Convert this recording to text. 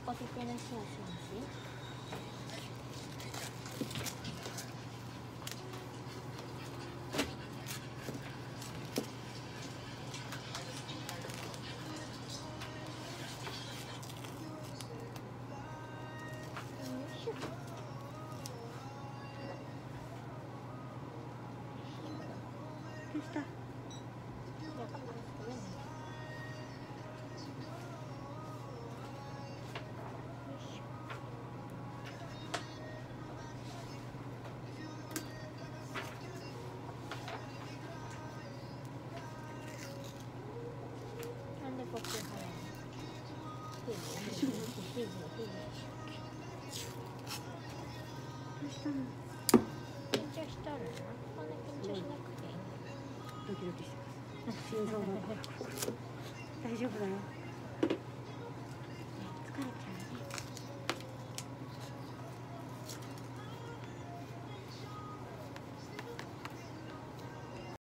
ポテトのソースにし。 どうした？ なんでこっち払うの？ どうしたの？ 緊張しとるの？そんな緊張しなくていいんだよ。 ドキドキしてます。心臓が大丈夫だよ。